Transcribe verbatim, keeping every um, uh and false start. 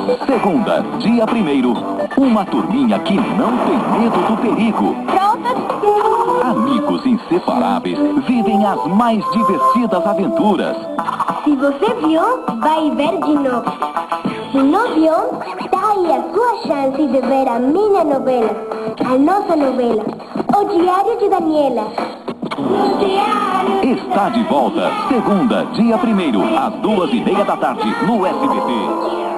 Segunda, dia primeiro, uma turminha que não tem medo do perigo. Prontas? Amigos inseparáveis vivem as mais divertidas aventuras. Se você viu, vai ver de novo. Se não viu, tá aí a sua chance de ver a minha novela, a nossa novela, O Diário de Daniela. Está de volta, segunda, dia primeiro, às duas e meia da tarde, no S B T.